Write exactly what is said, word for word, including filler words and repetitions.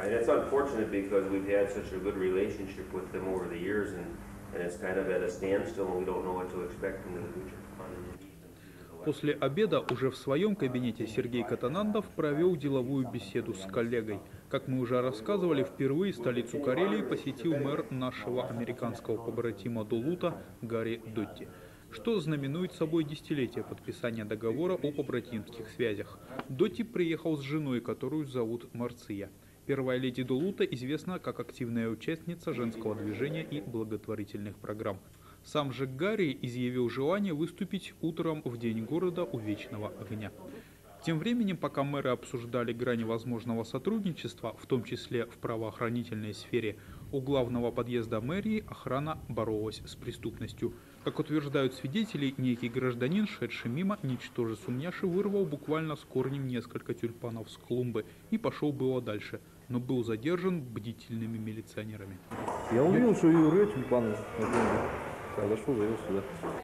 And it's unfortunate because we've had such a good relationship with them over the years, and, and it's kind of at a standstill, and we don't know what to expect in the future. После обеда уже в своем кабинете Сергей Катанандов провел деловую беседу с коллегой. Как мы уже рассказывали, впервые столицу Карелии посетил мэр нашего американского побратима Дулута Гарри Дотти, что знаменует собой десятилетие подписания договора о побратимских связях. Дотти приехал с женой, которую зовут Марция. Первая леди Дулута известна как активная участница женского движения и благотворительных программ. Сам же Гарри изъявил желание выступить утром в День города у Вечного огня. Тем временем, пока мэры обсуждали грани возможного сотрудничества, в том числе в правоохранительной сфере, у главного подъезда мэрии охрана боролась с преступностью. Как утверждают свидетели, некий гражданин, шедший мимо, ничтоже сумняши, вырвал буквально с корнем несколько тюльпанов с клумбы и пошел было дальше, но был задержан бдительными милиционерами. Я увидел, что и рвет тюльпаны на клумбе. Зашел, завел сюда.